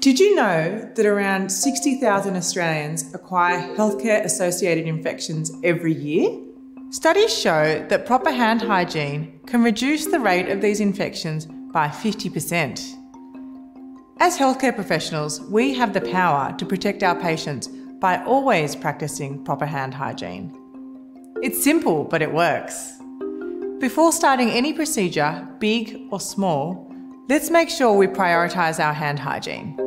Did you know that around 60,000 Australians acquire healthcare-associated infections every year? Studies show that proper hand hygiene can reduce the rate of these infections by 50%. As healthcare professionals, we have the power to protect our patients by always practicing proper hand hygiene. It's simple, but it works. Before starting any procedure, big or small, let's make sure we prioritise our hand hygiene.